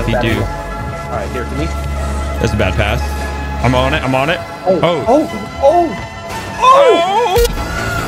if you do. All right, here to me. That's a bad pass. I'm on it. I'm on it. Oh! Oh! Oh! Oh!